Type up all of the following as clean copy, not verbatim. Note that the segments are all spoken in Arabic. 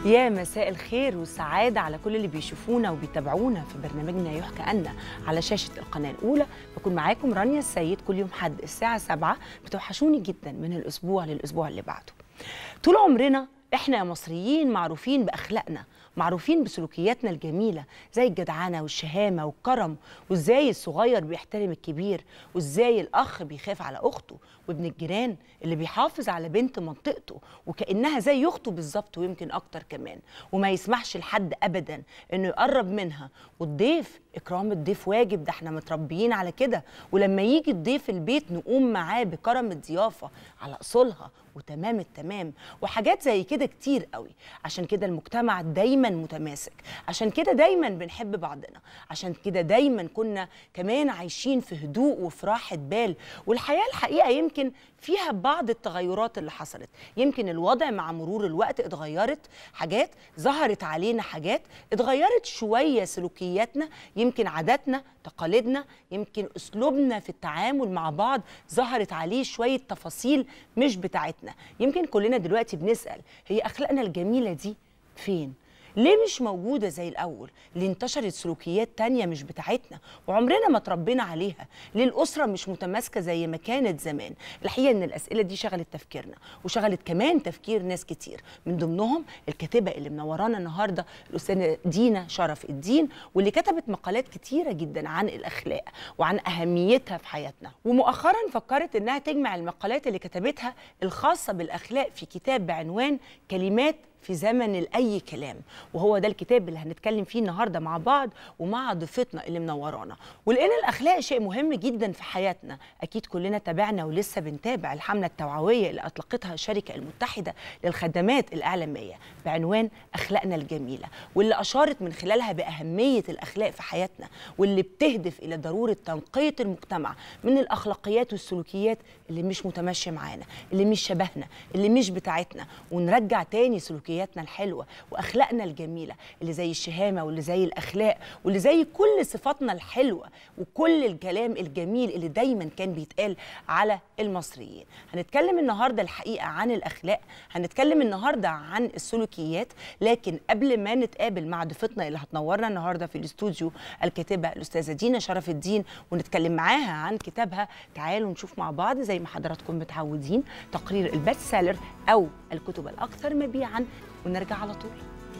يا مساء الخير والسعادة على كل اللي بيشوفونا وبيتابعونا في برنامجنا يحكى أن على شاشة القناة الأولى. بكون معاكم رانيا السيد كل يوم حد الساعة 7. بتوحشوني جدا من الأسبوع للأسبوع اللي بعده. طول عمرنا إحنا يا مصريين معروفين بأخلاقنا، معروفين بسلوكياتنا الجميلة زي الجدعنة والشهامة والكرم، وإزاي الصغير بيحترم الكبير، وإزاي الأخ بيخاف على أخته، وابن الجيران اللي بيحافظ على بنت منطقته وكأنها زي أخته بالظبط ويمكن أكتر كمان، وما يسمحش لحد أبدا إنه يقرب منها. والضيف إكرام الضيف واجب، ده احنا متربيين على كده، ولما يجي الضيف البيت نقوم معاه بكرم الضيافة على أصولها وتمام التمام، وحاجات زي كده كتير قوي. عشان كده المجتمع دايما متماسك، عشان كده دايما بنحب بعضنا، عشان كده دايما كنا كمان عايشين في هدوء وفي راحة بال. والحياة الحقيقة يمكن فيها بعض التغيرات اللي حصلت، يمكن الوضع مع مرور الوقت اتغيرت حاجات، ظهرت علينا حاجات، اتغيرت شوية سلوكياتنا، يمكن عاداتنا تقاليدنا، يمكن أسلوبنا في التعامل مع بعض ظهرت عليه شوية تفاصيل مش بتاعتنا. يمكن كلنا دلوقتي بنسأل هي أخلاقنا الجميلة دي فين؟ ليه مش موجودة زي الأول؟ ليه انتشرت سلوكيات تانية مش بتاعتنا وعمرنا ما تربينا عليها؟ ليه الأسرة مش متماسكة زي ما كانت زمان؟ الحقيقة إن الأسئلة دي شغلت تفكيرنا وشغلت كمان تفكير ناس كتير، من ضمنهم الكاتبة اللي منورانا النهاردة الأستاذة دينا شرف الدين، واللي كتبت مقالات كتيرة جدا عن الأخلاق وعن أهميتها في حياتنا. ومؤخرا فكرت إنها تجمع المقالات اللي كتبتها الخاصة بالأخلاق في كتاب بعنوان كلمات في زمن الأي كلام، وهو ده الكتاب اللي هنتكلم فيه النهاردة مع بعض ومع ضيفتنا اللي منورانا. ولأن الأخلاق شيء مهم جدا في حياتنا، أكيد كلنا تابعنا ولسه بنتابع الحملة التوعوية اللي أطلقتها الشركة المتحدة للخدمات الإعلامية بعنوان أخلاقنا الجميلة، واللي أشارت من خلالها بأهمية الأخلاق في حياتنا، واللي بتهدف إلى ضرورة تنقية المجتمع من الأخلاقيات والسلوكيات اللي مش متماشية معانا، اللي مش شبهنا، اللي مش بتاعتنا، ونرجع تاني سلوكياتنا الحلوة وأخلاقنا الجميلة اللي زي الشهامة واللي زي الأخلاق واللي زي كل صفاتنا الحلوة وكل الكلام الجميل اللي دايما كان بيتقال على المصريين. هنتكلم النهاردة الحقيقة عن الأخلاق، هنتكلم النهاردة عن السلوكيات، لكن قبل ما نتقابل مع ضيفتنا اللي هتنورنا النهاردة في الاستوديو الكاتبة الأستاذة دينا شرف الدين ونتكلم معاها عن كتابها، تعالوا نشوف مع بعض زي ما حضراتكم متعودين تقرير البست سيلر أو الكتب الأكثر مبيعاً، ونرجع على طول.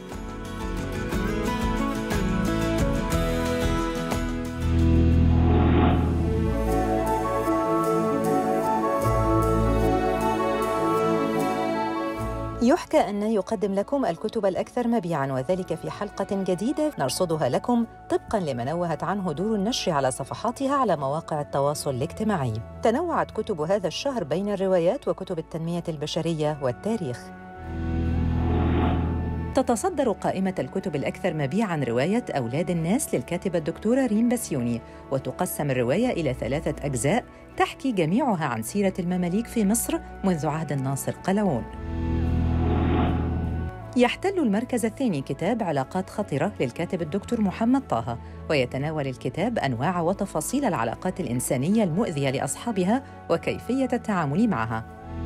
يحكى أن يقدم لكم الكتب الأكثر مبيعاً، وذلك في حلقة جديدة نرصدها لكم طبقاً لما نوهت عنه دور النشر على صفحاتها على مواقع التواصل الاجتماعي. تنوعت كتب هذا الشهر بين الروايات وكتب التنمية البشرية والتاريخ. تتصدر قائمة الكتب الأكثر مبيعاً رواية أولاد الناس للكاتبة الدكتورة ريم بسيوني، وتقسم الرواية إلى 3 أجزاء تحكي جميعها عن سيرة المماليك في مصر منذ عهد الناصر قلاوون. يحتل المركز الثاني كتاب علاقات خطرة للكاتب الدكتور محمد طه، ويتناول الكتاب أنواع وتفاصيل العلاقات الإنسانية المؤذية لأصحابها وكيفية التعامل معها.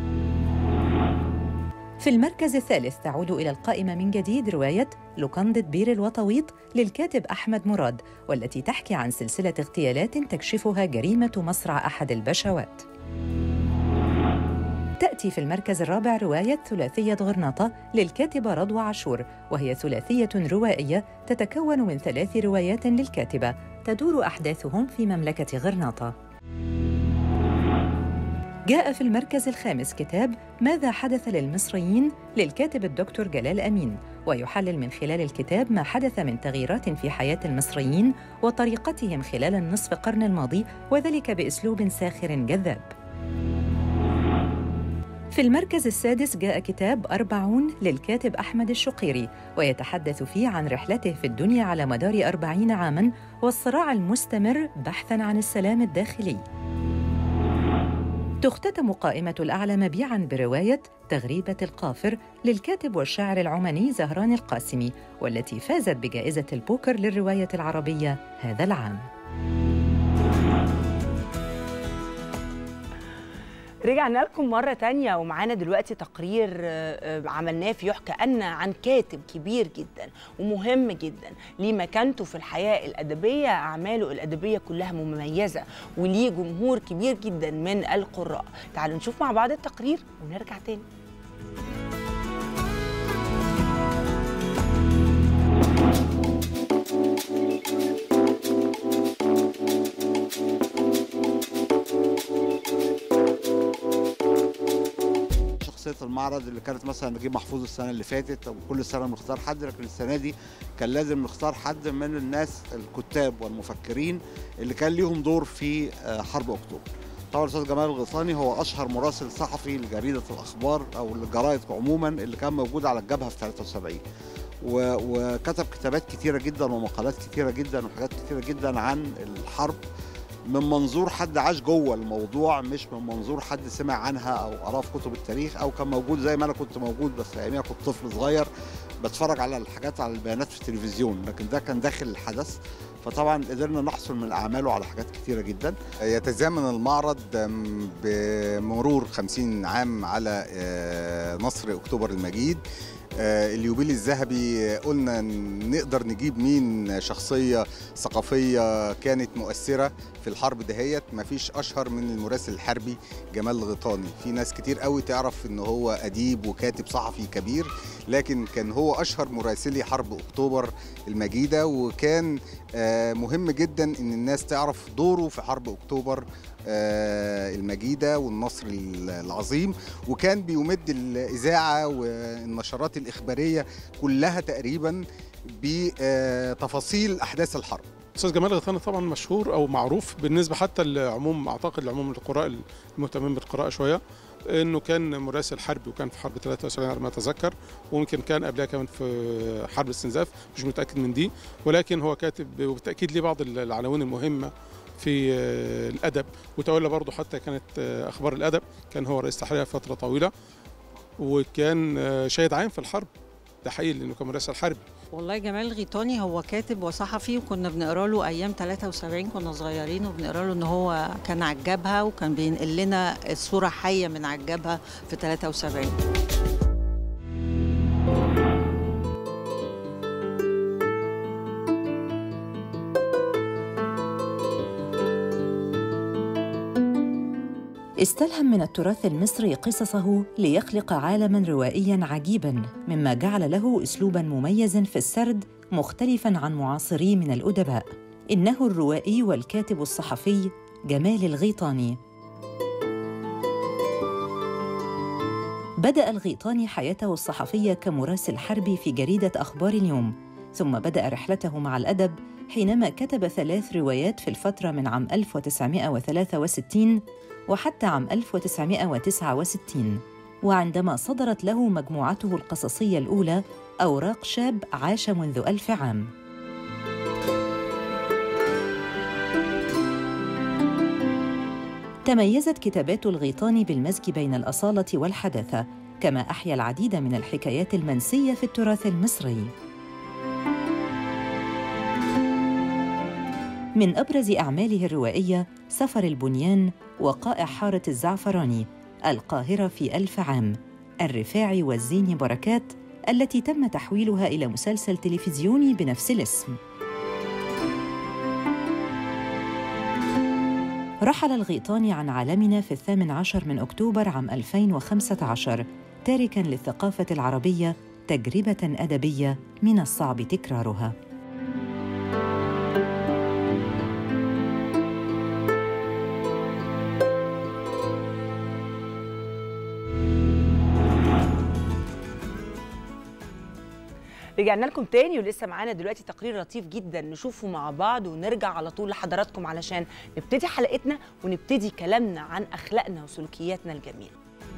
في المركز الثالث تعود إلى القائمة من جديد رواية لوكندة بير الوطويط للكاتب أحمد مراد، والتي تحكي عن سلسلة اغتيالات تكشفها جريمة مصرع أحد البشوات. تأتي في المركز الرابع رواية ثلاثية غرناطة للكاتبة رضوى عاشور، وهي ثلاثية روائية تتكون من 3 روايات للكاتبة تدور أحداثهم في مملكة غرناطة. جاء في المركز الخامس كتاب ماذا حدث للمصريين للكاتب الدكتور جلال أمين، ويحلل من خلال الكتاب ما حدث من تغييرات في حياة المصريين وطريقتهم خلال النصف قرن الماضي، وذلك بأسلوب ساخر جذاب. في المركز السادس جاء كتاب 40 للكاتب أحمد الشقيري، ويتحدث فيه عن رحلته في الدنيا على مدار 40 عاماً والصراع المستمر بحثاً عن السلام الداخلي. تختتم قائمة الأعلى مبيعاً برواية تغريبة القافر للكاتب والشاعر العماني زهران القاسمي، والتي فازت بجائزة البوكر للرواية العربية هذا العام. رجعنا لكم مرة تانية ومعانا دلوقتي تقرير عملناه في يحكى أن عن كاتب كبير جدا ومهم جدا ليه مكانته في الحياة الأدبية. أعماله الأدبية كلها مميزة وليه جمهور كبير جدا من القراء. تعالوا نشوف مع بعض التقرير ونرجع تاني. شخصية المعرض اللي كانت مثلا نجيب محفوظ السنة اللي فاتت أو كل سنة بنختار حد، لكن السنة دي كان لازم نختار حد من الناس الكتاب والمفكرين اللي كان ليهم دور في حرب أكتوبر. طبعا الأستاذ جمال الغيطاني هو أشهر مراسل صحفي لجريدة الأخبار أو الجرائد عموما اللي كان موجود على الجبهة في 73، وكتب كتابات كتيرة جدا ومقالات كتيرة جدا وحاجات كتيرة جدا عن الحرب من منظور حد عاش جوه الموضوع، مش من منظور حد سمع عنها او قراه في كتب التاريخ او كان موجود زي ما انا كنت موجود، بس اياميها كنت طفل صغير بتفرج على الحاجات على البيانات في التلفزيون، لكن ده كان داخل الحدث. فطبعا قدرنا نحصل من اعماله على حاجات كتيره جدا. يتزامن المعرض بمرور 50 عام على نصر اكتوبر المجيد. اليوبيل الذهبي قلنا نقدر نجيب مين شخصية ثقافية كانت مؤثرة في الحرب دهيت. مفيش أشهر من المراسل الحربي جمال الغيطاني. في ناس كتير قوي تعرف إن هو أديب وكاتب صحفي كبير، لكن كان هو أشهر مراسلي حرب أكتوبر المجيدة، وكان مهم جدا إن الناس تعرف دوره في حرب أكتوبر المجيدة والنصر العظيم. وكان بيمد الإذاعة والنشرات الإخبارية كلها تقريبا بتفاصيل أحداث الحرب. أستاذ جمال الغيطاني طبعا مشهور أو معروف بالنسبة حتى لعموم، أعتقد لعموم القراء المهتمين بالقراءة شوية، إنه كان مراسل حربي وكان في حرب 73 على ما أتذكر، وممكن كان قبلها كمان في حرب الاستنزاف، مش متأكد من دي، ولكن هو كاتب وبالتأكيد ليه بعض العناوين المهمة في الأدب، وتولى برضه حتى كانت أخبار الأدب، كان هو رئيس تحريرها فترة طويلة، وكان شاهد عام في الحرب، ده حقيقي لأنه كان مراسل حربي. والله جمال الغيطاني هو كاتب وصحفي، وكنا بنقرا له أيام 73 كنا صغيرين، وبنقرا له إن هو كان على الجبهة وكان بينقل لنا الصورة حية من على الجبهة في 73. استلهم من التراث المصري قصصه ليخلق عالماً روائياً عجيباً، مما جعل له أسلوباً مميزاً في السرد مختلفاً عن معاصريه من الأدباء. إنه الروائي والكاتب الصحفي جمال الغيطاني. بدأ الغيطاني حياته الصحفية كمراسل حربي في جريدة أخبار اليوم، ثم بدأ رحلته مع الأدب حينما كتب 3 روايات في الفترة من عام 1963 وحتى عام 1969، وعندما صدرت له مجموعته القصصية الأولى أوراق شاب عاش منذ 1000 عام. تميزت كتابات الغيطاني بالمزج بين الأصالة والحداثة، كما أحيا العديد من الحكايات المنسية في التراث المصري. من أبرز أعماله الروائية سفر البنيان، وقائع حارة الزعفراني، القاهرة في 1000 عام، الرفاعي والزيني بركات، التي تم تحويلها إلى مسلسل تلفزيوني بنفس الاسم. رحل الغيطاني عن عالمنا في 18 من أكتوبر عام 2015، تاركاً للثقافة العربية تجربة أدبية من الصعب تكرارها. رجعنا لكم تاني ولسه معانا دلوقتي تقرير لطيف جدا نشوفه مع بعض، ونرجع على طول لحضراتكم علشان نبتدي حلقتنا ونبتدي كلامنا عن أخلاقنا وسلوكياتنا الجميلة.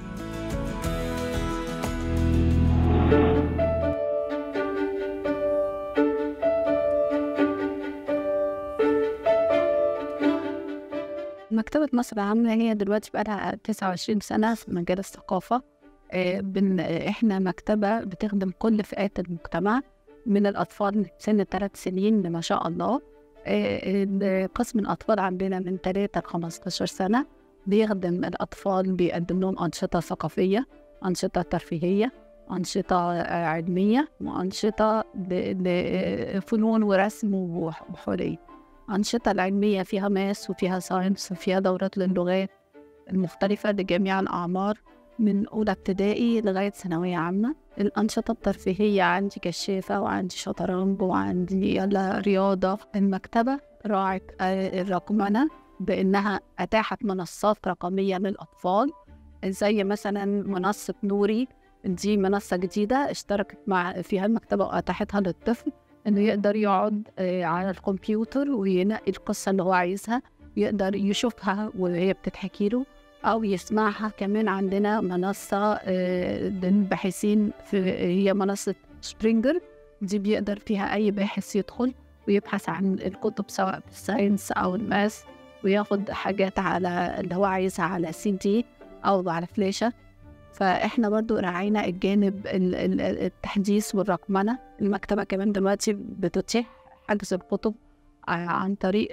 مكتبة مصر العامة هي دلوقتي بقى لها 29 سنة في مجال الثقافة. احنا مكتبة بتخدم كل فئات المجتمع، من الأطفال سن 3 سنين ما شاء الله. قسم الأطفال عندنا من 3 ل 15 سنة، بيخدم الأطفال، بيقدم لهم أنشطة ثقافية، أنشطة ترفيهية، أنشطة علمية، وأنشطة لفنون ورسم وحرية. أنشطة العلمية فيها ماس وفيها ساينس وفيها دورات للغات المختلفة لجميع الأعمار من أولى ابتدائي لغاية ثانوية عامة. الأنشطة الترفيهية عندي كشافة وعندي شطرنج وعندي رياضة. المكتبة راعت الرقمنة بأنها أتاحت منصات رقمية للأطفال، زي مثلا منصة نوري، دي منصة جديدة اشتركت فيها المكتبة وأتاحتها للطفل إنه يقدر يقعد على الكمبيوتر وينقي القصة اللي هو عايزها، يقدر يشوفها وهي بتتحكي له أو يسمعها. كمان عندنا منصة للباحثين هي منصة سبرينجر، دي بيقدر فيها أي باحث يدخل ويبحث عن الكتب سواء في الساينس أو الماس، وياخد حاجات على اللي هو عايزها على CD أو على فلاشة. فإحنا برضو راعينا الجانب التحديث والرقمنة. المكتبة كمان دلوقتي بتتيح حجز الكتب عن طريق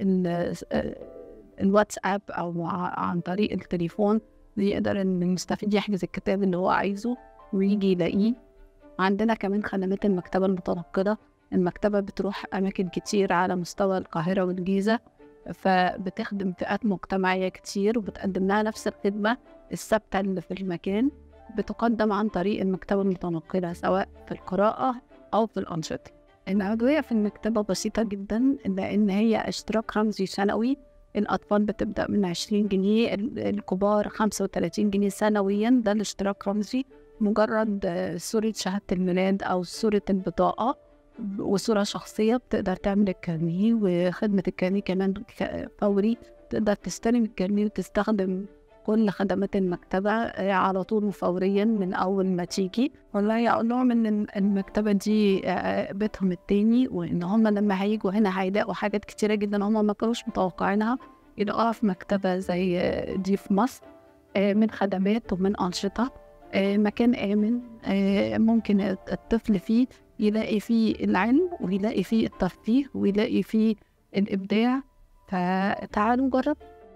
الواتساب أو عن طريق التليفون، يقدر إن المستفيد يحجز الكتاب اللي هو عايزه ويجي يلاقيه. عندنا كمان خدمات المكتبة المتنقلة. المكتبة بتروح أماكن كتير على مستوى القاهرة والجيزة، فبتخدم فئات مجتمعية كتير وبتقدم لها نفس الخدمة الثابتة اللي في المكان، بتقدم عن طريق المكتبة المتنقلة سواء في القراءة أو في الأنشطة. العضوية في المكتبة بسيطة جدا، لأن هي اشتراك رمزي سنوي. الأطفال بتبدأ من 20 جنيه، الكبار 35 جنيه سنويا. ده الاشتراك رمزي، مجرد صورة شهادة الميلاد أو صورة البطاقة وصورة شخصية بتقدر تعمل الكارنيه. وخدمة الكارنيه كمان فوري، تقدر تستلم الكارنيه وتستخدم كل خدمات المكتبة على طول وفوريا من أول ما تيجي. والله أقول لهم إن المكتبة دي بيتهم التاني، وإن هم لما هيجوا هنا هيلاقوا حاجات كتيرة جدا هم ما كانوش متوقعينها يلاقوها في مكتبة زي دي في مصر، من خدمات ومن أنشطة. مكان آمن ممكن الطفل فيه يلاقي فيه العلم ويلاقي فيه الترفيه ويلاقي فيه الإبداع. فتعالوا نجرب.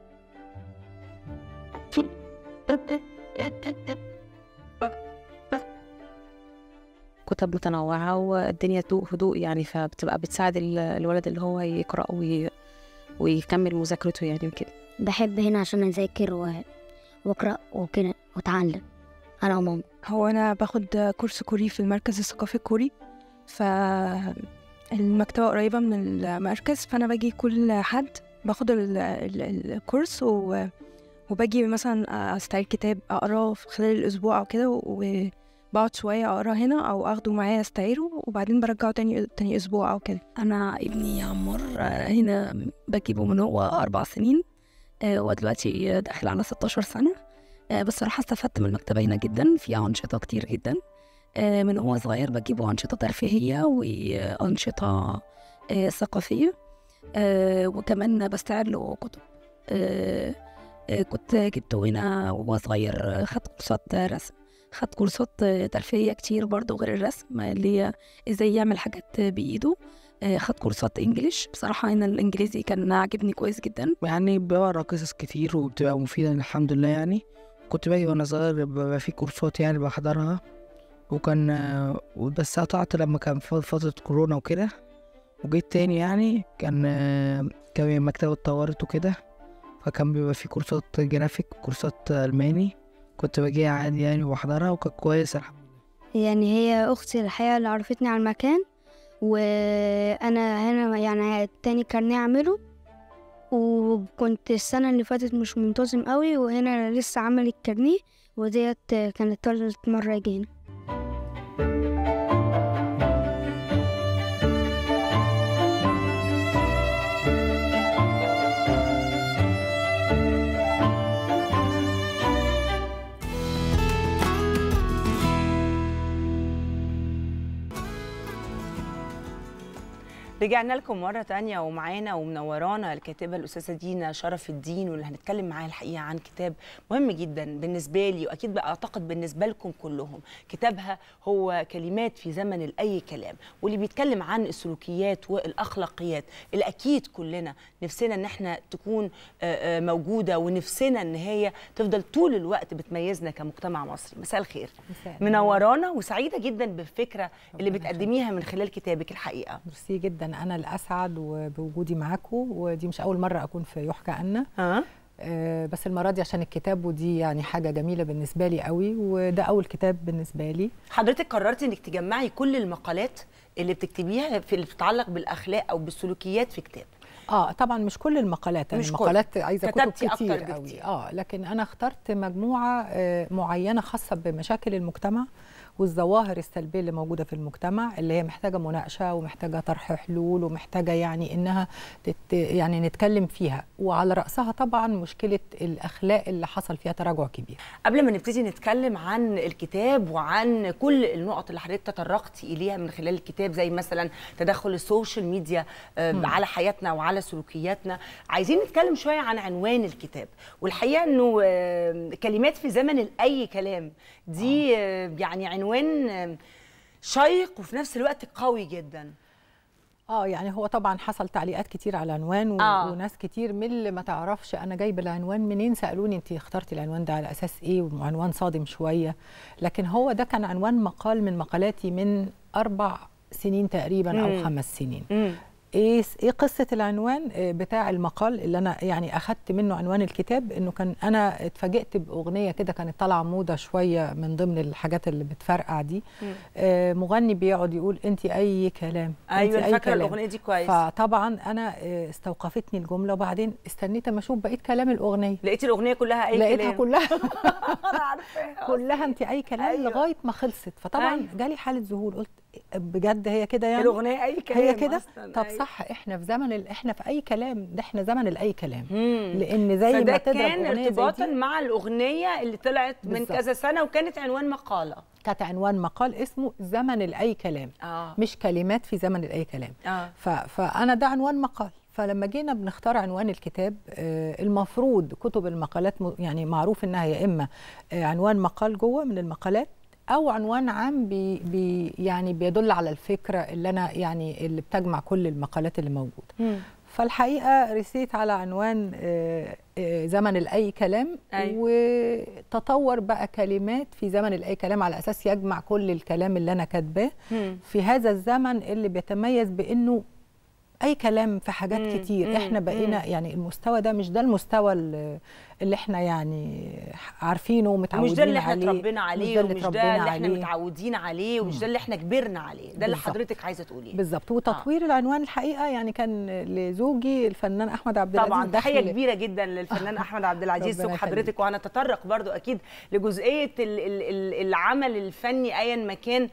كتب متنوعة والدنيا هدوء يعني، فبتبقى بتساعد الولد اللي هو يقرأ ويكمل مذاكرته يعني وكده. بحب هنا عشان أذاكر وأقرأ وكده وأتعلم أنا وماما. هو أنا باخد كورس كوري في المركز الثقافي الكوري، فالمكتبة قريبة من المركز، فأنا باجي كل حد باخد الكورس وباجي مثلا استعير كتاب اقراه في خلال الاسبوع او كده، وبقعد شويه اقراه هنا او اخده معايا استعيره وبعدين برجعه تاني اسبوع او كده. انا ابني عمر هنا بجيبه من هو 4 سنين ودلوقتي داخل على 16 سنه. بصراحه استفدت من المكتبه هنا جدا، فيها انشطه كتير جدا. من هو صغير بجيبه انشطه ترفيهيه وانشطه ثقافيه، وكمان بستعير له كتب. كنت جبته هنا وهو صغير، خد كورسات رسم، خد كورسات ترفيهية كتير برضو غير الرسم اللي هي ازاي يعمل حاجات بإيده. خد كورسات انجليش. بصراحة هنا الانجليزي كان عاجبني كويس جدا، يعني بقرا قصص كتير وبتبقى مفيدة الحمد لله. يعني كنت باجي وانا صغير بيبقى في كورسات يعني بحضرها، وكان بس قطعت لما كان فترة كورونا وكده، وجيت تاني يعني كان المكتبة اتطورت وكده، فكان بيبقى في كورسات جرافيك وكورسات ألماني، كنت باجي عادي يعني وبحضرها وكانت كويسة الحمد لله. يعني هي أختي الحقيقة اللي عرفتني على المكان، وأنا هنا يعني تاني كارنيه أعمله، وكنت السنة اللي فاتت مش منتظم قوي، وهنا لسه عامل الكارنيه، وديت كانت تالت مرة جينا. رجعنا لكم مرة تانية ومعانا ومنورانا الكاتبة الأستاذة دينا شرف الدين، واللي هنتكلم معاها الحقيقة عن كتاب مهم جدا بالنسبة لي وأكيد بقى أعتقد بالنسبة لكم كلهم. كتابها هو كلمات في زمن الأي كلام، واللي بيتكلم عن السلوكيات والأخلاقيات اللي أكيد كلنا نفسنا إن احنا تكون موجودة، ونفسنا إن هي تفضل طول الوقت بتميزنا كمجتمع مصري. مساء الخير. منورانا وسعيدة جدا بالفكرة اللي بتقدميها من خلال كتابك الحقيقة. ميرسي جدا، أنا الأسعد بوجودي معاكم، ودي مش أول مرة أكون في يحكى أن بس المرة دي عشان الكتاب، ودي يعني حاجة جميلة بالنسبة لي قوي، وده أول كتاب بالنسبة لي. حضرتك قررتي إنك تجمعي كل المقالات اللي بتكتبيها في اللي بتتعلق بالأخلاق أو بالسلوكيات في كتاب. طبعا مش كل المقالات، مش المقالات عايزة كتب كتير قوي. لكن أنا اخترت مجموعة معينة خاصة بمشاكل المجتمع والظواهر السلبيه اللي موجوده في المجتمع، اللي هي محتاجه مناقشه ومحتاجه طرح حلول ومحتاجه يعني انها يعني نتكلم فيها، وعلى راسها طبعا مشكله الاخلاق اللي حصل فيها تراجع كبير. قبل ما نبتدي نتكلم عن الكتاب وعن كل النقط اللي حضرتك تطرقتي اليها من خلال الكتاب، زي مثلا تدخل السوشيال ميديا على حياتنا وعلى سلوكياتنا، عايزين نتكلم شويه عن عنوان الكتاب. والحقيقه انه كلمات في زمن الاي كلام دي يعني عنوان شيق وفي نفس الوقت قوي جدا. يعني هو طبعا حصل تعليقات كتير على العنوان وناس كتير من اللي ما تعرفش انا جايبه العنوان منين سالوني انت اخترتي العنوان ده على اساس ايه، وعنوان صادم شويه، لكن هو ده كان عنوان مقال من مقالاتي من 4 سنين تقريبا او 5 سنين. ايه قصه العنوان بتاع المقال اللي انا يعني اخدت منه عنوان الكتاب؟ انه كان انا اتفاجئت باغنيه كده كانت طالعه موضه شويه من ضمن الحاجات اللي بتفرقع دي، مغني بيقعد يقول انت اي كلام. ايوه انا فاكره الاغنيه دي كويس. فطبعا انا استوقفتني الجمله، وبعدين استنيت اما اشوف بقيه كلام الاغنيه، لقيت الاغنيه كلها اي لقيتها كلام. كلها انا عارفاها كلها انت اي كلام. أيوة. لغايه ما خلصت، فطبعا جالي حاله ذهول، قلت بجد هي كده يعني الاغنيه اي كلام هي كده؟ طب صح، احنا في زمن احنا في اي كلام، ده احنا زمن الاي كلام. لان زي ما تضرب كان ارتباطا مع الاغنيه اللي طلعت من كذا سنه، وكانت عنوان مقاله، كانت عنوان مقال اسمه زمن الاي كلام. مش كلمات في زمن الاي كلام. فانا ده عنوان مقال. فلما جينا بنختار عنوان الكتاب، المفروض كتب المقالات يعني معروف انها يا اما عنوان مقال جوه من المقالات، أو عنوان عام يعني بيدل على الفكرة اللي أنا يعني اللي بتجمع كل المقالات اللي موجودة. فالحقيقة رسيت على عنوان زمن الأي كلام. وتطور بقى كلمات في زمن الأي كلام على أساس يجمع كل الكلام اللي أنا كاتباه في هذا الزمن اللي بيتميز بأنه أي كلام في حاجات كتير. احنا بقينا يعني المستوى ده مش ده المستوى اللي احنا يعني عارفينه ومتعودين عليه، مش ده اللي احنا اتربينا عليه، ومش ده اللي احنا متعودين عليه، ومش ده اللي احنا كبرنا عليه. ده اللي حضرتك عايزه تقوليه بالظبط. وتطوير العنوان الحقيقه يعني كان لزوجي الفنان احمد عبد العزيز. طبعا تحيه كبيره جدا للفنان احمد عبد العزيز زوج حضرتك، وهنتطرق برضو اكيد لجزئيه العمل الفني ايا ما كان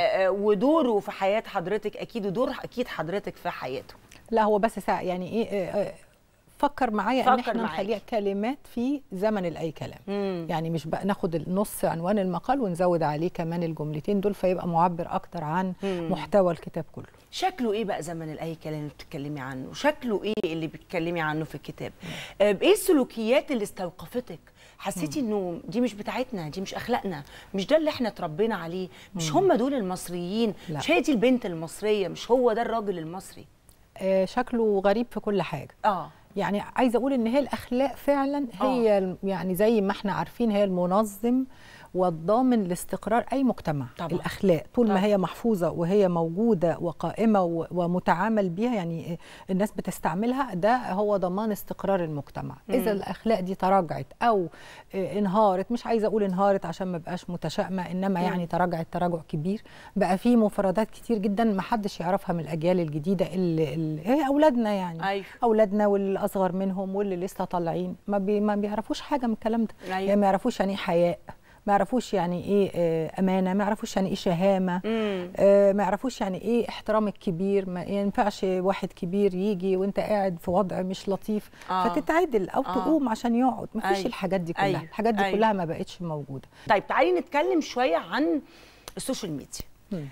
ودوره في حياه حضرتك اكيد، ودور اكيد حضرتك في حياته. لا هو بس يعني ايه، فكر معايا ان احنا نخليها كلمات في زمن الاي كلام. يعني مش بقى ناخد النص عنوان المقال ونزود عليه كمان الجملتين دول، فيبقى معبر اكتر عن محتوى الكتاب كله. شكله ايه بقى زمن الاي كلام اللي بتتكلمي عنه؟ شكله ايه اللي بتتكلمي عنه في الكتاب؟ ايه السلوكيات اللي استوقفتك؟ حسيتي انه دي مش بتاعتنا، دي مش اخلاقنا، مش ده اللي احنا اتربينا عليه، مش هم دول المصريين، لا. مش هي دي البنت المصريه، مش هو ده الراجل المصري. شكله غريب في كل حاجه. يعني عايزه اقول ان هي الاخلاق فعلا هي يعني زي ما احنا عارفين هي المنظم والضامن لاستقرار اي مجتمع. طبعا. الاخلاق طول ما هي محفوظه وهي موجوده وقائمه ومتعامل بيها، يعني الناس بتستعملها، ده هو ضمان استقرار المجتمع. اذا الاخلاق دي تراجعت او انهارت، مش عايزه اقول انهارت عشان ما بقاش متشائمه، انما يعني تراجعت تراجع كبير، بقى في مفردات كتير جدا ما حدش يعرفها من الاجيال الجديده اللي هي اولادنا يعني. أيوه. اولادنا والاصغر منهم واللي لسه طالعين ما بيعرفوش حاجه من الكلام ده. أيوه. يعني ما يعرفوش يعني ايه حياء، ما يعرفوش يعني ايه امانه، ما يعرفوش يعني ايه شهامه، ما يعرفوش يعني ايه احترام الكبير. ما ينفعش واحد كبير يجي وانت قاعد في وضع مش لطيف فتتعدل او تقوم عشان يقعد. ما فيش الحاجات دي كلها. الحاجات دي كلها ما بقتش موجوده. طيب تعالي نتكلم شويه عن السوشيال ميديا.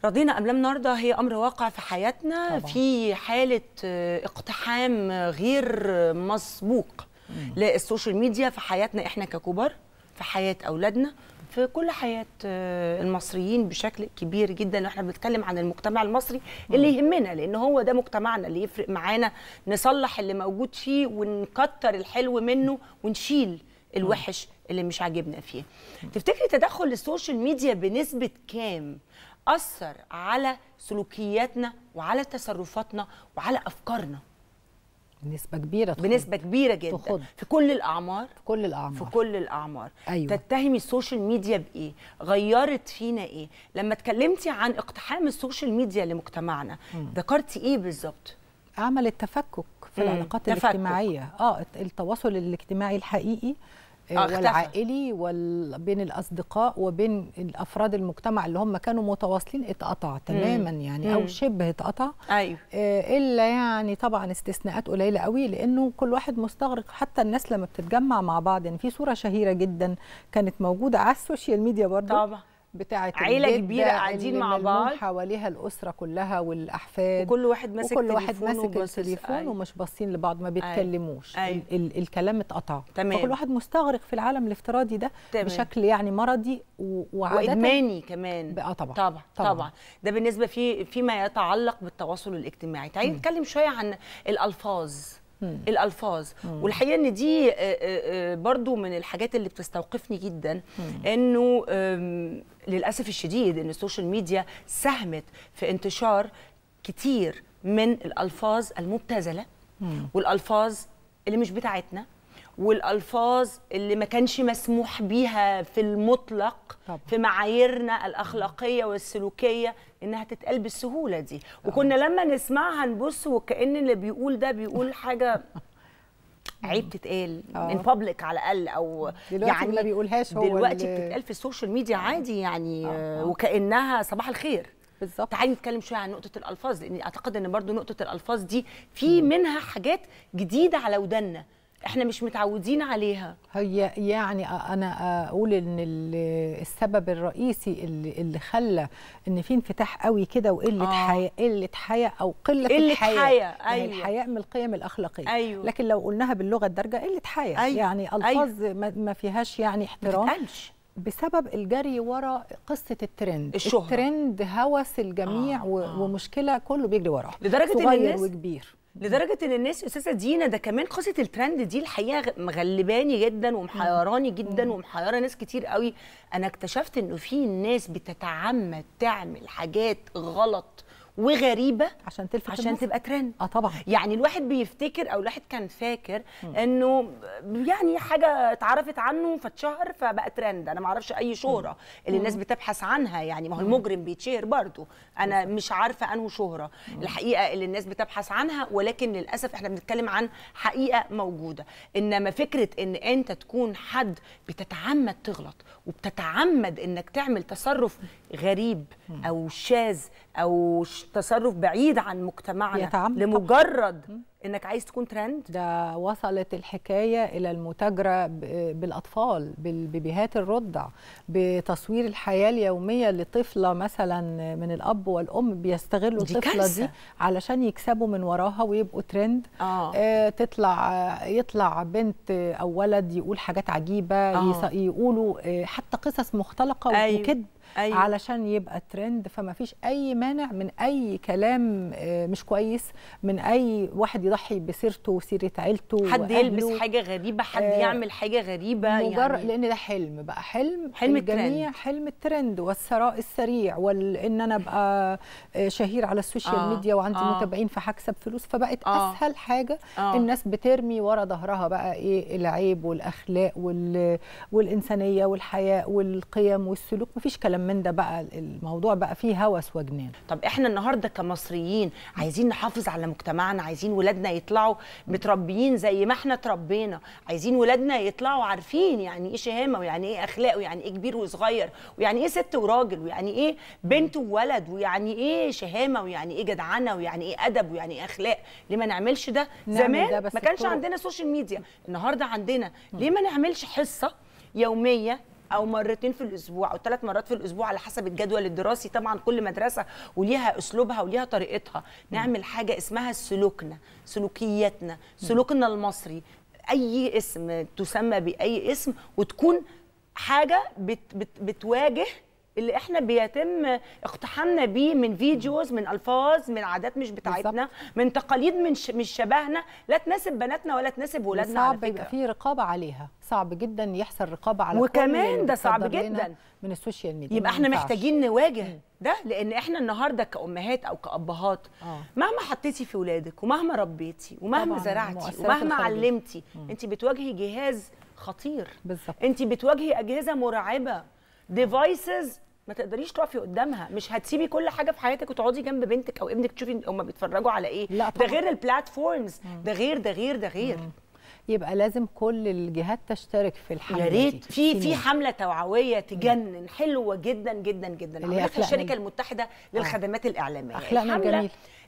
رضينا أم لا النهارده هي أمر واقع في حياتنا طبعا. في حالة اقتحام غير مسبوق للسوشيال ميديا في حياتنا احنا ككبار، في حياة أولادنا، في كل حياة المصريين بشكل كبير جدا. احنا بنتكلم عن المجتمع المصري اللي يهمنا، لأن هو ده مجتمعنا اللي يفرق معانا، نصلح اللي موجود فيه ونكتر الحلو منه ونشيل الوحش اللي مش عاجبنا فيه. تفتكري تدخل السوشيال ميديا بنسبة كام أثر على سلوكياتنا وعلى تصرفاتنا وعلى أفكارنا؟ بنسبة كبيرة بنسبة كبيرة جدا تخد. في كل الأعمار، في كل الأعمار. أيوة. تتهمي السوشيال ميديا بإيه؟ غيرت فينا إيه؟ لما اتكلمتي عن اقتحام السوشيال ميديا لمجتمعنا ذكرتي إيه بالظبط؟ عملت تفكك في العلاقات الاجتماعية، التواصل الاجتماعي الحقيقي والعائلي بين الأصدقاء وبين الأفراد المجتمع اللي هم كانوا متواصلين اتقطع تماما يعني أو شبه اتقطع. أيوه. إلا يعني طبعا استثناءات قليلة قوي، لأنه كل واحد مستغرق. حتى الناس لما بتتجمع مع بعض، يعني في صورة شهيرة جدا كانت موجودة على السوشيال ميديا برضه طبعا، بتاعه عيله كبيره قاعدين مع بعض، حواليها الاسره كلها والاحفاد، وكل واحد ماسك التليفون ومش باصين لبعض، ما بيتكلموش. الكلام اتقطع، فكل واحد مستغرق في العالم الافتراضي ده بشكل يعني مرضي وادماني كمان. طبعا ده بالنسبه فيما يتعلق بالتواصل الاجتماعي. تعالي نتكلم شويه عن الألفاظ. والحقيقة ان دي برضو من الحاجات اللي بتستوقفني جدا، انه للأسف الشديد ان السوشيال ميديا ساهمت في انتشار كتير من الألفاظ المبتذلة والألفاظ اللي مش بتاعتنا والألفاظ اللي ما كانش مسموح بيها في المطلق في معاييرنا الأخلاقية والسلوكية إنها تتقال بالسهولة دي. وكنا لما نسمعها نبص وكأن اللي بيقول ده بيقول حاجة عيب تتقال in public على الأقل، أو يعني ما بيقولهاش هو دلوقتي بتتقال في السوشيال ميديا عادي يعني وكأنها صباح الخير. بالظبط. تعالي نتكلم شويه عن نقطه الالفاظ، لان اعتقد ان برضو نقطه الالفاظ دي في منها حاجات جديده على ودنا احنا مش متعودين عليها. هي يعني انا اقول ان السبب الرئيسي اللي خلى ان في انفتاح قوي كده وقله حياء او قله الحياء. أيوة. الحياء من القيم الاخلاقيه. أيوة. لكن لو قلناها باللغه الدارجه قله حياء. أيوة. يعني الفاظ ما فيهاش يعني احترام، بسبب الجري ورا قصه الترند، الشهرة. الترند هوس الجميع ومشكله كله بيجري وراه، لدرجه صغير ان الناس وكبير. لدرجه ان الناس استاذه دينا ده كمان قصه الترند دي الحقيقه مغلباني جدا ومحيراني جدا ومحيره ناس كتير قوي. انا اكتشفت انه في ناس بتتعمد تعمل حاجات غلط وغريبه عشان تبقى ترند. طبعا. يعني الواحد بيفتكر او الواحد كان فاكر انه يعني حاجه اتعرفت عنه فاتشهر فبقى ترند. انا ما اعرفش اي شهره اللي الناس بتبحث عنها، يعني ما هو المجرم بيتشهر برضه، انا مش عارفه انه شهره الحقيقه اللي الناس بتبحث عنها، ولكن للاسف احنا بنتكلم عن حقيقه موجوده. انما فكره ان انت تكون حد بتتعمد تغلط وبتتعمد انك تعمل تصرف غريب او شاذ او تصرف بعيد عن مجتمعنا لمجرد انك عايز تكون ترند، ده وصلت الحكايه الى المتاجره بالاطفال، بالبيبيهات الرضع، بتصوير الحياه اليوميه لطفله مثلا من الاب والام بيستغلوا الطفله دي علشان يكسبوا من وراها ويبقوا ترند. يطلع بنت او ولد يقول حاجات عجيبه، يقولوا حتى قصص مختلقه وكذب علشان يبقى ترند. فما فيش اي مانع من اي كلام مش كويس، من اي واحد يضحي بسيرته وسيره عيلته، حد يلبس حاجه غريبه، حد يعمل حاجه غريبه، يعني لان ده حلم بقى، حلم الجميع، حلم الترند والثراء السريع، وان انا ابقى شهير على السوشيال ميديا وعندي متابعين فهكسب فلوس. فبقت اسهل حاجه الناس بترمي ورا ظهرها بقى ايه؟ العيب والاخلاق والانسانيه والحياء والقيم والسلوك. مفيش كلام من ده بقى، الموضوع بقى فيه هوس وجنان. طب احنا النهارده كمصريين عايزين نحافظ على مجتمعنا، عايزين ولادنا يطلعوا متربيين زي ما احنا اتربينا، عايزين ولادنا يطلعوا عارفين يعني ايه شهامه ويعني ايه اخلاق ويعني ايه كبير وصغير ويعني ايه ست وراجل ويعني ايه بنت وولد ويعني ايه شهامه ويعني ايه جدعنه ويعني ايه ادب ويعني ايه اخلاق. ليه ما نعملش ده؟ زمان ما كانش عندنا سوشيال ميديا، النهارده عندنا. ليه ما نعملش حصه يوميه او مرتين في الاسبوع او 3 مرات في الاسبوع على حسب الجدول الدراسي. طبعا كل مدرسه وليها اسلوبها وليها طريقتها. نعمل حاجه اسمها سلوكنا، سلوكياتنا، سلوكنا المصري، اي اسم تسمى باي اسم، وتكون حاجه بتواجه اللي احنا بيتم اقتحامنا بيه من فيديوز، من الفاظ، من عادات مش بتاعتنا، من تقاليد مش شبهنا، لا تناسب بناتنا ولا تناسب ولادنا. صعب يبقى في رقابه عليها، صعب جدا يحصل رقابه على وكمان ده صعب جدا من السوشيال ميديا. يبقى احنا محتاجين نواجه ده، لان احنا النهارده كأمهات او كأبهات مهما حطيتي في ولادك ومهما ربيتي ومهما زرعتي ومهما علمتي، انت بتواجهي جهاز خطير. بالظبط. انت بتواجهي اجهزه مرعبه، ديفايسز ما تقدريش تقفي قدامها. مش هتسيبي كل حاجه في حياتك وتقعدي جنب بنتك او ابنك تشوفي هم بيتفرجوا على ايه. لا ده غير البلاتفورمز، ده غير. يبقى لازم كل الجهات تشترك في الحمله. يا ريت في حمله توعويه تجنن، حلوه جدا جدا جدا، عملتها الشركه المتحده للخدمات الاعلاميه. اخلاقنا الجميل.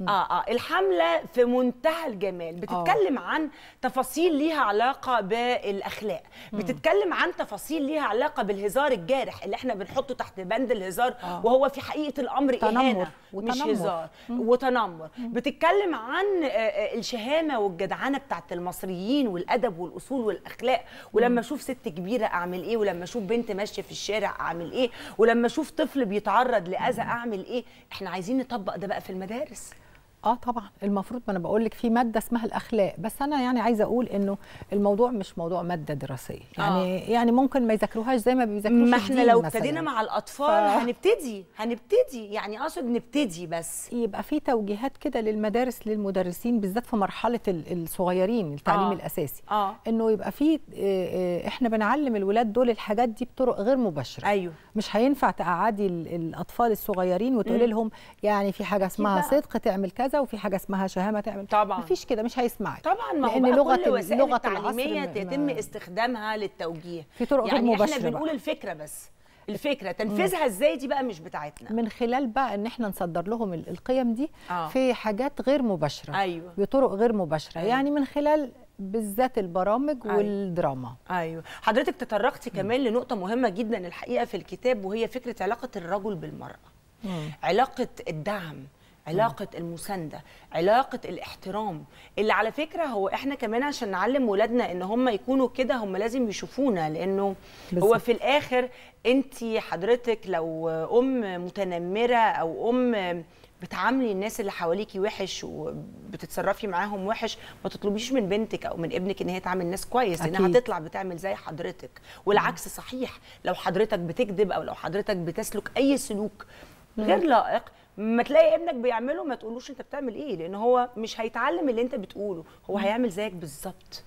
الحمله في منتهى الجمال، بتتكلم عن تفاصيل ليها علاقه بالاخلاق، بتتكلم عن تفاصيل ليها علاقه بالهزار الجارح اللي احنا بنحطه تحت بند الهزار، وهو في حقيقه الامر اهانه مش هزار وتنمر. بتتكلم عن الشهامه والجدعنه بتاعت المصريين والادب والاصول والاخلاق، ولما اشوف ست كبيره اعمل ايه، ولما اشوف بنت ماشيه في الشارع اعمل ايه، ولما اشوف طفل بيتعرض لاذى اعمل ايه. احنا عايزين نطبق ده بقى في المدارس. طبعا المفروض، ما انا بقول لك في ماده اسمها الاخلاق، بس انا يعني عايزه اقول انه الموضوع مش موضوع ماده دراسيه، يعني ممكن ما يذاكروهاش زي ما بيذاكروش. ما احنا لو ابتدينا مع الاطفال هنبتدي يعني اقصد نبتدي، بس يبقى في توجيهات كده للمدارس للمدرسين بالذات في مرحله الصغيرين، التعليم الاساسي، انه يبقى في احنا بنعلم الولاد دول الحاجات دي بطرق غير مباشره. ايوه، مش هينفع تقعدي الاطفال الصغيرين وتقولي لهم يعني في حاجه اسمها صدق تعمل كذا وفي حاجه اسمها شهامه تعمل. طبعا مفيش كده، مش هيسمعك. طبعا، ما لان لغه اللغه التعليميه يتم استخدامها للتوجيه في طرق غير مباشره. يعني احنا بنقول الفكره، بس الفكره تنفيذها ازاي دي بقى مش بتاعتنا، من خلال بقى ان احنا نصدر لهم القيم دي في حاجات غير مباشره. ايوه، بطرق غير مباشره. يعني من خلال بالذات البرامج والدراما. ايوه، حضرتك تطرقتي كمان لنقطه مهمه جدا الحقيقه في الكتاب، وهي فكره علاقه الرجل بالمراه. علاقه الدعم، علاقة المساندة، علاقة الاحترام، اللي على فكرة هو احنا كمان عشان نعلم ولادنا ان هم يكونوا كده هم لازم يشوفونا، لانه هو في الاخر انتي حضرتك لو ام متنمرة او ام بتعاملي الناس اللي حواليكي وحش وبتتصرفي معاهم وحش، ما تطلبيش من بنتك او من ابنك ان هي تعامل الناس كويس، لانها هتطلع بتعمل زي حضرتك. والعكس صحيح، لو حضرتك بتكذب او لو حضرتك بتسلك اي سلوك غير لائق، ما تلاقي ابنك بيعمله ما تقولوش انت بتعمل ايه، لان هو مش هيتعلم اللي انت بتقوله، هو هيعمل زيك بالظبط.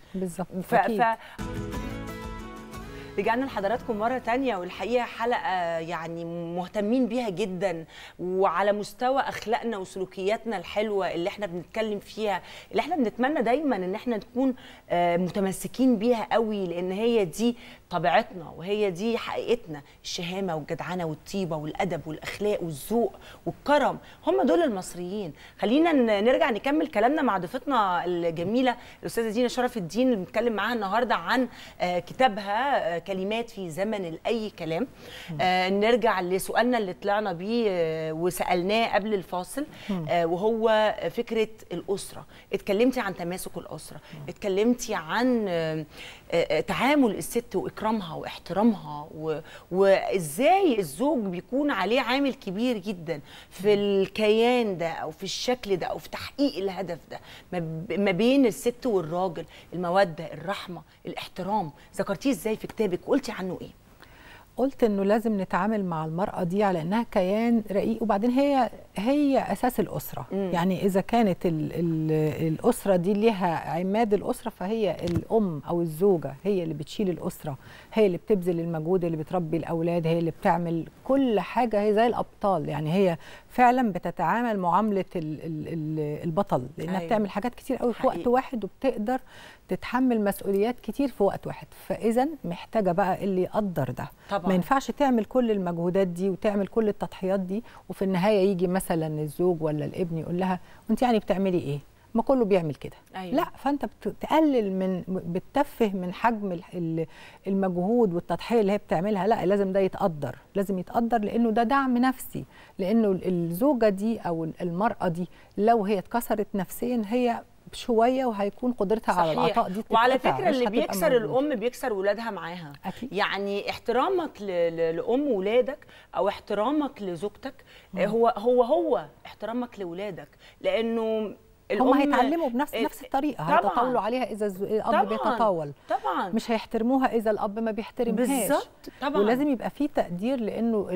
رجعنا لحضراتكم مرة تانية، والحقيقة حلقة يعني مهتمين بيها جدا، وعلى مستوى أخلاقنا وسلوكياتنا الحلوة اللي احنا بنتكلم فيها، اللي احنا بنتمنى دايما ان احنا نكون متمسكين بيها قوي، لأن هي دي طبيعتنا وهي دي حقيقتنا. الشهامة والجدعنة والطيبة والأدب والأخلاق والذوق والكرم، هم دول المصريين. خلينا نرجع نكمل كلامنا مع ضيفتنا الجميلة الأستاذة دينا شرف الدين، اللي بنتكلم معاها النهاردة عن كتابها كلمات في زمن الأي كلام. نرجع لسؤالنا اللي طلعنا بيه وسألناه قبل الفاصل، وهو فكرة الأسرة. اتكلمتي عن تماسك الأسرة، اتكلمتي عن تعامل الست وإكرامها واحترامها، وإزاي الزوج بيكون عليه عامل كبير جدا في الكيان ده أو في الشكل ده أو في تحقيق الهدف ده ما بين الست والراجل. المودة، الرحمة، الاحترام، ذكرتيه إزاي في كتابك وقلتي عنه إيه؟ قلت انه لازم نتعامل مع المرأة دي على انها كيان رقيق، وبعدين هي اساس الاسرة. يعني اذا كانت الاسرة دي لها عماد الاسرة، فهي الام او الزوجة هي اللي بتشيل الاسرة، هي اللي بتبذل المجهود، اللي بتربي الاولاد، هي اللي بتعمل كل حاجة، هي زي الابطال. يعني هي فعلا بتتعامل معاملة البطل، لانها بتعمل حاجات كتير قوي في وقت واحد، وبتقدر تتحمل مسؤوليات كتير في وقت واحد. فاذا محتاجة بقى اللي يقدر ده طبعا. ما ينفعش تعمل كل المجهودات دي وتعمل كل التضحيات دي، وفي النهاية يجي مثلا الزوج ولا الابن يقول لها وانت يعني بتعملي ايه؟ ما كله بيعمل كده. أيوة. لا، فانت بتقلل من بتتفه من حجم المجهود والتضحيه اللي هي بتعملها. لا، لازم ده يتقدر، لازم يتقدر، لانه ده دعم نفسي. لانه الزوجه دي او المراه دي لو هي اتكسرت نفسيا هي شويه وهيكون قدرتها على العطاء دي وعلى تتقطع، فكره مش اللي هتبقى بيكسر موجودة. الام بيكسر ولادها معاها. أكيد. يعني احترامك لام ولادك او احترامك لزوجتك هو احترامك لولادك، لانه هم هيتعلموا بنفس الطريقه، هيتطاولوا عليها اذا الاب بيتطاول طبعا، مش هيحترموها اذا الاب ما بيحترمهاش. بالظبط طبعا. ولازم يبقى في تقدير، لانه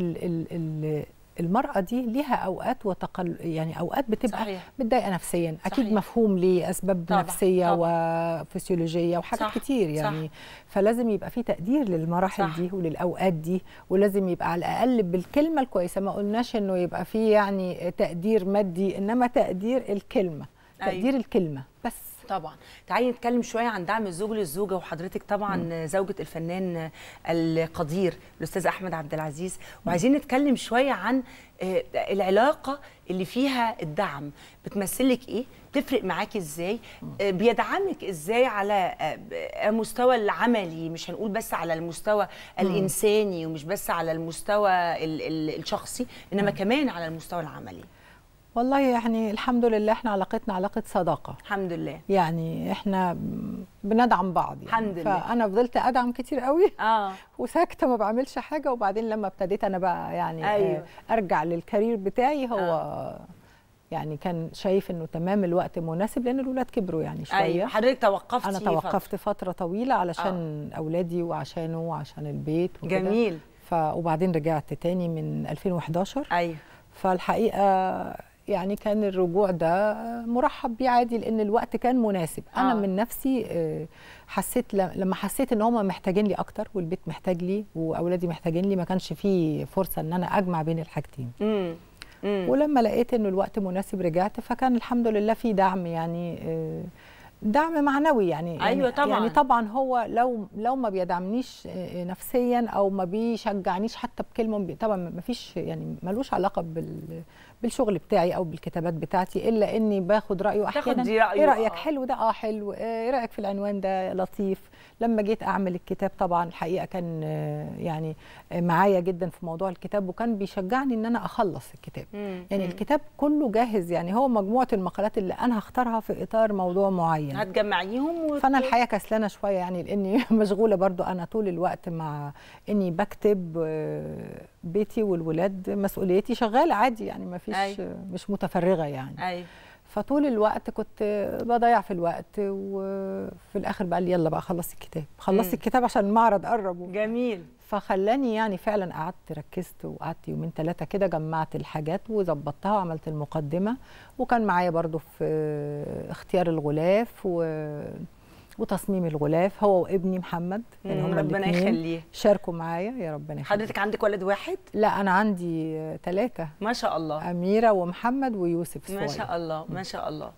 المرأة دي ليها أوقات يعني أوقات بتبقى متضايقة نفسيا. أكيد صحيح. مفهوم ليه أسباب طبعًا. نفسية طبعًا. وفسيولوجية وحاجات صح. كتير يعني صح. فلازم يبقى في تقدير للمراحل صح. دي وللأوقات دي، ولازم يبقى على الأقل بالكلمة الكويسة. ما قلناش إنه يبقى في يعني تقدير مادي، إنما تقدير الكلمة. أيوة. تقدير الكلمة بس. طبعا. تعالي نتكلم شويه عن دعم الزوج للزوجه، وحضرتك طبعا زوجة الفنان القدير الاستاذ احمد عبد العزيز، وعايزين نتكلم شويه عن العلاقه اللي فيها الدعم. بتمثلك ايه؟ بتفرق معاكي ازاي؟ بيدعمك ازاي على المستوى العملي، مش هنقول بس على المستوى الانساني ومش بس على المستوى الشخصي، انما كمان على المستوى العملي؟ والله يعني الحمد لله احنا علاقتنا علاقة صداقة. الحمد لله. يعني احنا بندعم بعض يعني. الحمد لله. فأنا فضلت أدعم كتير قوي وساكتة ما بعملش حاجة، وبعدين لما ابتديت أنا بقى يعني أيوة. أرجع للكارير بتاعي، هو يعني كان شايف إنه تمام الوقت مناسب، لأن الولاد كبروا يعني شوية. أيوة. حضرتك توقفتي؟ أنا توقفت فترة طويلة علشان أولادي وعشانه وعشان البيت وكده. جميل. وبعدين رجعت تاني من 2011. أيوة. فالحقيقة يعني كان الرجوع ده مرحب بيه عادي، لان الوقت كان مناسب. انا من نفسي حسيت لما حسيت ان هم محتاجين لي اكتر، والبيت محتاج لي واولادي محتاجين لي، ما كانش فيه فرصه ان انا اجمع بين الحاجتين. ولما لقيت انه الوقت مناسب رجعت، فكان الحمد لله في دعم، يعني دعم معنوي يعني. ايوه طبعا. يعني طبعا هو لو ما بيدعمنيش نفسيا او ما بيشجعنيش حتى بكلمه، طبعا ما فيش يعني ملوش علاقه بالشغل بتاعي او بالكتابات بتاعتي، الا اني باخد رايه احيانا. ايه رايك؟ حلو ده، حلو. ايه رايك في العنوان ده؟ لطيف. لما جيت اعمل الكتاب طبعا الحقيقه كان يعني معايا جدا في موضوع الكتاب، وكان بيشجعني ان انا اخلص الكتاب. يعني الكتاب كله جاهز، يعني هو مجموعه المقالات اللي انا هختارها في اطار موضوع معين هتجمعيهم فانا الحقيقه كسلانه شويه يعني، لاني مشغوله برضو انا طول الوقت مع اني بكتب. بيتي والولاد مسؤوليتي، شغاله عادي يعني، ما فيش مش متفرغه يعني. أيوة. فطول الوقت كنت بضيع في الوقت، وفي الاخر بقى لي يلا بقى خلصي الكتاب، خلصي الكتاب عشان المعرض قرب. جميل. فخلاني يعني فعلا قعدت ركزت، وقعدت يومين 3 كده، جمعت الحاجات وظبطتها وعملت المقدمه، وكان معايا برضو في اختيار الغلاف وتصميم الغلاف هو وابني محمد، يعني هم ربنا يخليه شاركوا معايا. يا ربنا يخليه. حضرتك عندك ولد واحد؟ لا انا عندي 3 ما شاء الله، أميرة ومحمد ويوسف صغير. ما شاء الله ما شاء الله.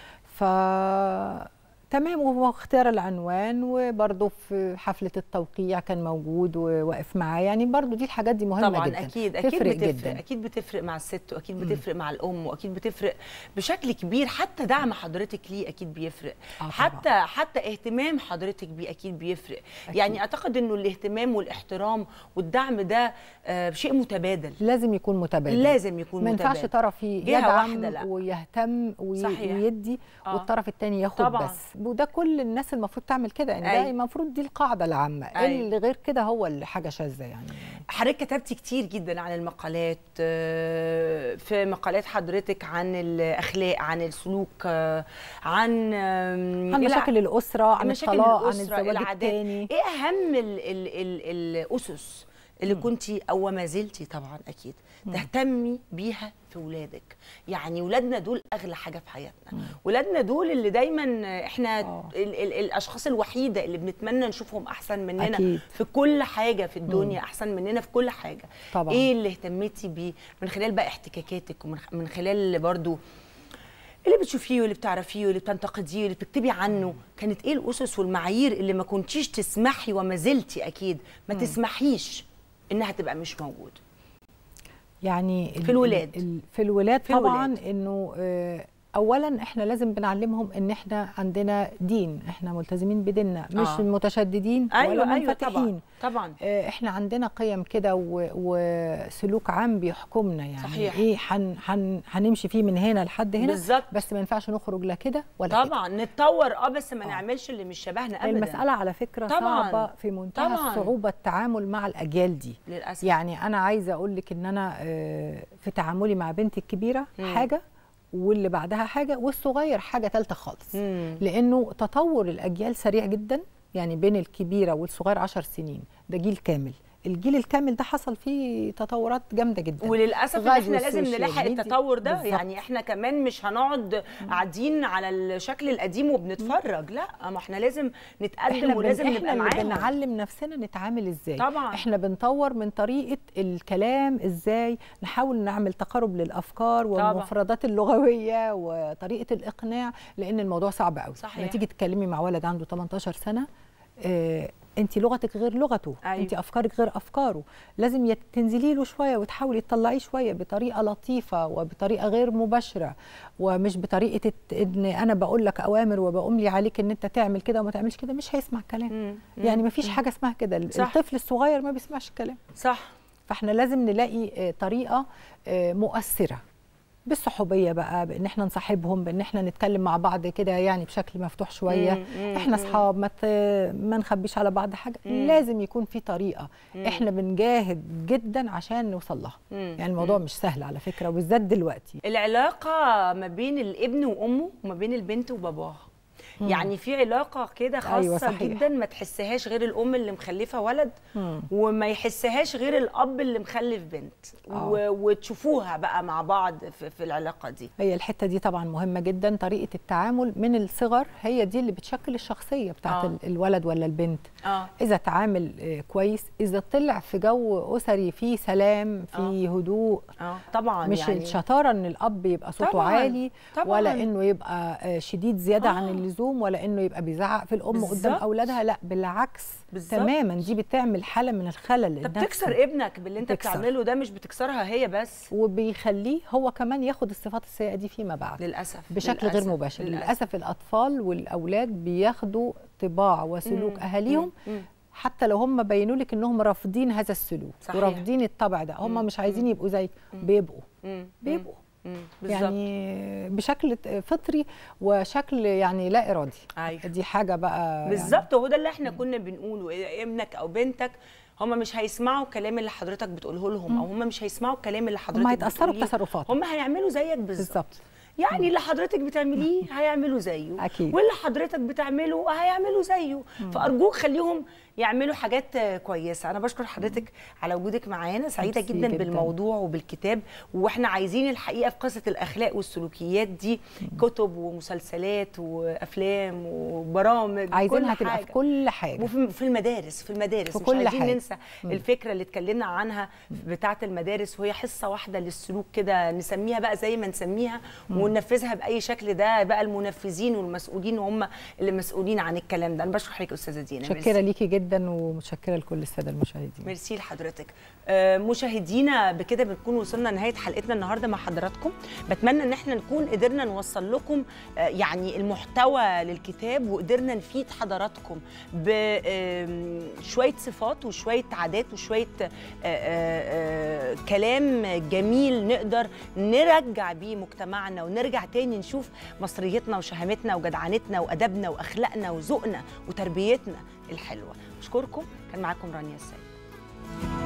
تمام. واختيار العنوان، وبرضه في حفله التوقيع كان موجود وواقف معايا، يعني برضه دي الحاجات دي مهمه طبعا جدا. اكيد بتفرق جدا. اكيد بتفرق مع الست، واكيد بتفرق مع الام، واكيد بتفرق بشكل كبير. حتى دعم حضرتك ليه اكيد بيفرق. حتى اهتمام حضرتك بيه اكيد بيفرق. أكيد. يعني اعتقد انه الاهتمام والاحترام والدعم ده شيء متبادل، لازم يكون متبادل، لازم يكون متبادل. ما ينفعش طرف يدعم ويهتم ويدي والطرف الثاني ياخد طبعا. بس وده كل الناس المفروض تعمل كده يعني. ده المفروض دي القاعده العامه. اللي غير كده هو اللي حاجه شاذه يعني. حضرتك كتبتي كتير جدا عن المقالات، في مقالات حضرتك عن الاخلاق، عن السلوك، عن مشاكل الاسره، عن الطلاق، عن الزواج الثاني. ايه اهم الاسس اللي كنتي او ما زلتي طبعا اكيد تهتمي بيها في ولادك؟ يعني ولادنا دول اغلى حاجه في حياتنا. ولادنا دول اللي دايما احنا الاشخاص الوحيده اللي بنتمنى نشوفهم احسن مننا أكيد. في كل حاجه في الدنيا. احسن مننا في كل حاجه طبعا. ايه اللي اهتميتي بيه من خلال بقى احتكاكاتك، ومن خلال برضو اللي بتشوفيه واللي بتعرفيه واللي بتنتقديه واللي بتكتبي عنه؟ كانت ايه الاسس والمعايير اللي ما كنتيش تسمحي، وما زلتي اكيد ما تسمحيش انها تبقى مش موجوده؟ يعني في الولاد طبعا انه اولا احنا لازم بنعلمهم ان احنا عندنا دين، احنا ملتزمين بديننا، مش متشددين ولا منفتحين. طبعا احنا عندنا قيم كده وسلوك عام بيحكمنا، يعني صحيح. ايه هنمشي فيه من هنا لحد هنا بالظبط، بس ما ينفعش نخرج لا كده ولا طبعا كده. نتطور بس ما نعملش اللي مش شبهنا ابدا. المساله على فكره طبعا صعبه في منتهى الصعوبه التعامل مع الاجيال دي للاسف. يعني انا عايزه اقول لك ان انا في تعاملي مع بنتي الكبيره حاجه، واللي بعدها حاجه، والصغير حاجه ثالثه خالص. لانه تطور الاجيال سريع جدا، يعني بين الكبيره والصغير 10 سنين، ده جيل كامل. الجيل الكامل ده حصل فيه تطورات جامده جدا، وللاسف احنا لازم نلاحق ميديا. التطور ده. بالزبط. يعني احنا كمان مش هنقعد قاعدين على الشكل القديم وبنتفرج، لا، ما احنا لازم نتقدم ولازم نبقى معاهم. احنا بنعلم نفسنا نتعامل ازاي. طبعا احنا بنطور من طريقه الكلام، ازاي نحاول نعمل تقارب للافكار والمفردات اللغويه وطريقه الاقناع، لان الموضوع صعب قوي. صحيح. تيجي تتكلمي مع ولد عنده 18 سنه، انت لغتك غير لغته، أيوة. انت افكارك غير افكاره، لازم تنزلي له شويه وتحاولي تطلعيه شويه بطريقه لطيفه وبطريقه غير مباشره، ومش بطريقه ان انا بقول لك اوامر وبأملي عليك ان انت تعمل كده وما تعملش كده، مش هيسمع كلام. يعني ما فيش حاجه اسمها كده. الطفل الصغير ما بيسمعش كلام. صح. فاحنا لازم نلاقي طريقه مؤثره بالصحوبيه بقى، بان احنا نصاحبهم، بان احنا نتكلم مع بعض كده يعني بشكل مفتوح شويه. احنا اصحاب، ما نخبيش على بعض حاجه. لازم يكون في طريقه احنا بنجاهد جدا عشان نوصل لها. يعني الموضوع مش سهل على فكره، وبالذات دلوقتي. العلاقه ما بين الابن وامه وما بين البنت وباباها، يعني في علاقه كده خاصه. أيوة صحيح. جدا ما تحسهاش غير الام اللي مخلفه ولد، وما يحسهاش غير الاب اللي مخلف بنت. وتشوفوها بقى مع بعض في العلاقه دي. هي الحته دي طبعا مهمه جدا، طريقه التعامل من الصغر هي دي اللي بتشكل الشخصيه بتاعت الولد ولا البنت. اذا تعامل كويس، اذا طلع في جو اسري فيه سلام، فيه هدوء. طبعا مش يعني الشطاره ان الاب يبقى صوته طبعًا. عالي طبعًا. ولا انه يبقى شديد زياده عن اللزوم، ولا انه يبقى بيزعق في الام قدام اولادها. لا بالعكس تماما، دي بتعمل حاله من الخلل النفسي. انت بتكسر ابنك باللي انت بتعمله ده، مش بتكسرها هي بس، وبيخليه هو كمان ياخد الصفات السيئه دي فيما بعد للاسف بشكل غير مباشر. للاسف الاطفال والاولاد بياخدوا طباع وسلوك اهاليهم، حتى لو هم بينوا لك انهم رافضين هذا السلوك. صحيح. ورافضين الطبع ده، هم مش عايزين يبقوا زيك، بيبقوا يعني بشكل فطري وشكل يعني لا ارادي. أيوة. دي حاجه بقى بالظبط. وهو ده اللي احنا كنا بنقوله، ابنك او بنتك هم مش هيسمعوا الكلام اللي حضرتك بتقوله لهم، او هم مش هيسمعوا الكلام اللي حضرتك هم هيتاثروا بتصرفاتهم، هم هيعملوا زيك بالظبط. يعني اللي حضرتك بتعمليه هيعملوا زيه، أكيد. واللي حضرتك بتعمله هيعملوا زيه. فأرجوك خليهم يعملوا حاجات كويسة. أنا بشكر حضرتك على وجودك معانا، سعيدة جدا بالموضوع وبالكتاب، وإحنا عايزين الحقيقة في قصة الأخلاق والسلوكيات دي كتب ومسلسلات وأفلام وبرامج، عايزينها تبقى في كل حاجة، وفي المدارس، في مش عايزين حاجة. ننسى الفكرة اللي اتكلمنا عنها بتاعة المدارس، وهي حصة واحدة للسلوك كده، نسميها بقى زي ما نسميها وننفذها باي شكل. ده بقى المنفذين والمسؤولين هم اللي مسؤولين عن الكلام ده. انا بشكر حضرتك استاذه دينا، متشكره ليكي جدا ومتشكره لكل الساده المشاهدين. ميرسي لحضرتك. مشاهدينا، بكده بنكون وصلنا لنهايه حلقتنا النهارده مع حضراتكم. بتمنى ان احنا نكون قدرنا نوصل لكم يعني المحتوى للكتاب، وقدرنا نفيد حضراتكم بشويه صفات وشويه عادات وشويه كلام جميل نقدر نرجع بيه مجتمعنا، ونرجع تاني نشوف مصريتنا وشهامتنا وجدعنتنا وأدبنا وأخلاقنا وذوقنا وتربيتنا الحلوة. أشكركم، كان معاكم رانيا السيد.